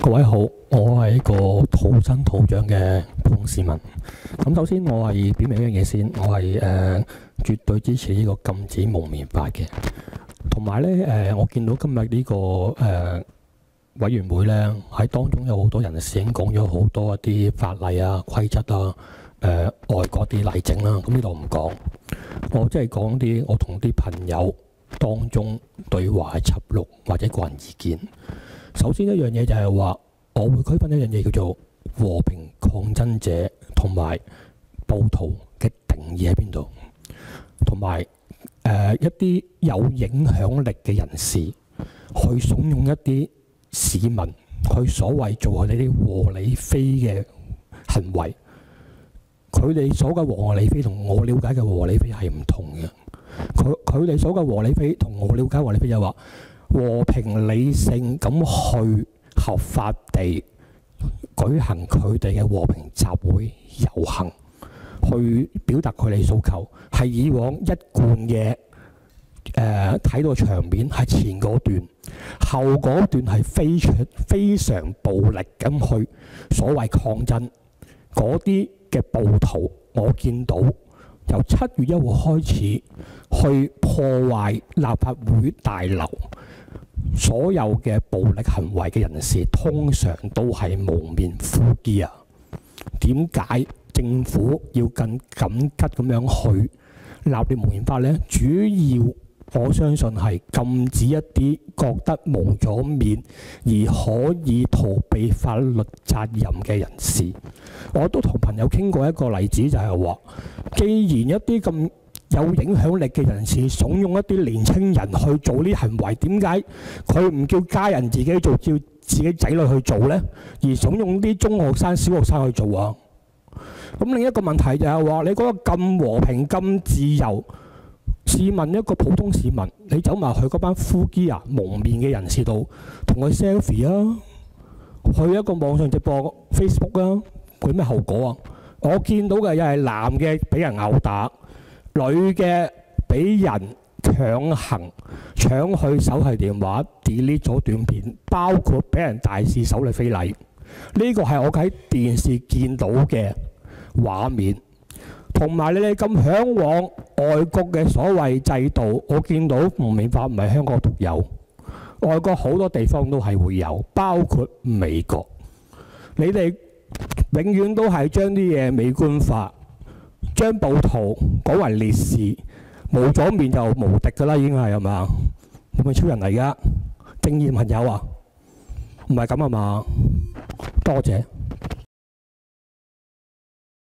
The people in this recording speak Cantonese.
各位好，我係一個土生土長嘅普通市民。咁首先我係表明一樣嘢先，我係絕對支持呢個禁止蒙面法嘅。同埋咧我見到今日呢個委員會咧喺當中有好多人士已經講咗好多一啲法例啊、規則啊、外國啲例證啦。咁呢度唔講，我即係講啲我同啲朋友當中對話嘅輯錄或者個人意見。首先一樣嘢就係話，我會區分一樣嘢叫做和平抗爭者同埋暴徒嘅定義喺邊度，同埋一啲有影響力嘅人士去慫恿一啲市民去所謂做佢哋啲和理非嘅行為。佢哋所謂和理非同我了解嘅和理非係唔同嘅。佢哋所謂和理非同我了解和理非就係話，和平理性咁去合法地舉行佢哋嘅和平集會遊行，去表達佢哋訴求，係以往一貫嘅睇到場面係前嗰段，後嗰段係非常暴力咁去所謂抗爭。嗰啲嘅暴徒，我見到由7月1號開始去破壞立法會大樓。所有嘅暴力行為嘅人士，通常都係蒙面呼機啊！點解政府要咁緊急咁樣去立啲蒙面法呢？主要我相信係禁止一啲覺得蒙咗面而可以逃避法律責任嘅人士。我都同朋友傾過一個例子，就係話，既然一啲咁有影響力嘅人士慫恿一啲年青人去做呢啲行為，點解佢唔叫家人自己做，叫自己仔女去做呢？而慫恿啲中學生、小學生去做啊？咁另一個問題就係話，你嗰個咁和平、咁自由，試問一個普通市民，你走埋去嗰班呼機啊、蒙面嘅人士度，同佢 selfie 啊，去一個網上直播 Facebook 啊，會咩後果啊？我見到嘅又係男嘅俾人毆打。女嘅俾人強行搶去手提電話 delete 咗短片，包括俾人大肆搜你非禮。呢個係我喺電視見到嘅畫面。同埋你哋咁嚮往外國嘅所謂制度，我見到蒙面法唔係香港獨有，外國好多地方都係會有，包括美國。你哋永遠都係將啲嘢美觀化。將暴徒講為烈士，冇咗面就無敵㗎啦，已經係嘛？係咪超人嚟㗎？正義朋友啊，唔係咁啊嘛？多謝。